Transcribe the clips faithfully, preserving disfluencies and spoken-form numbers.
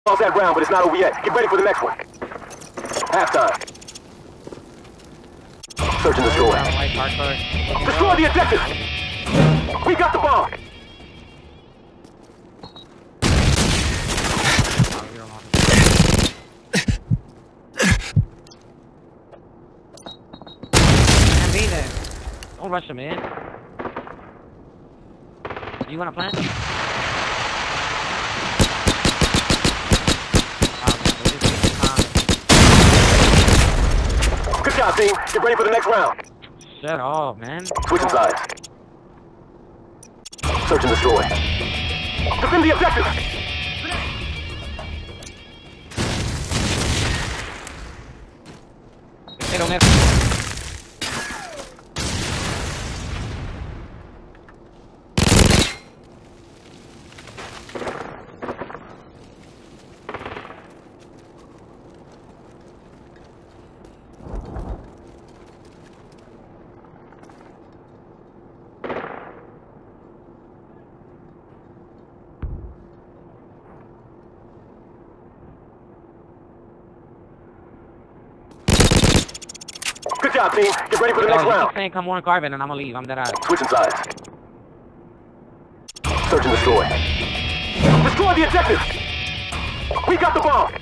Lost that round, but it's not over yet. Get ready for the next one. Halftime. Search and destroy. Destroy the objective! We got the bomb! Can't be there. Don't rush him, man. Do you want to plant? Good job, team. Get ready for the next round. Shut up, man. Switching sides. Search and destroy. Defend the objective! They don't have... Good job, team. Get ready for the next Oh, round. saying come on, Carbon, and I'm gonna leave. I'm dead out. Switching sides. Search and destroy. Destroy the objective! We got the bomb!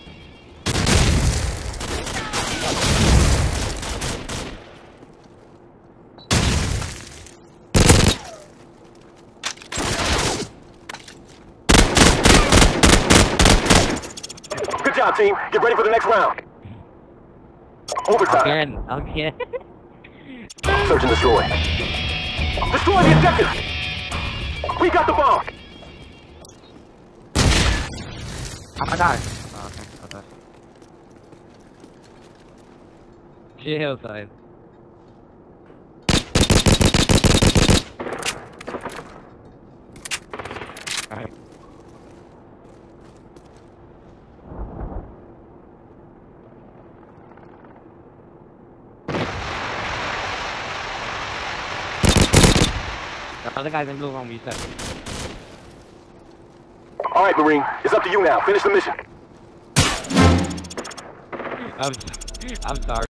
Good job, team. Get ready for the next round. Overtime. Again, again. Search and destroy. Destroy the objective! We got the bomb! Oh my god. Oh, okay, okay. Chill, side. Alright. The other guy's in blue room, you said. Alright, Marine. It's up to you now. Finish the mission. I'm, I'm sorry.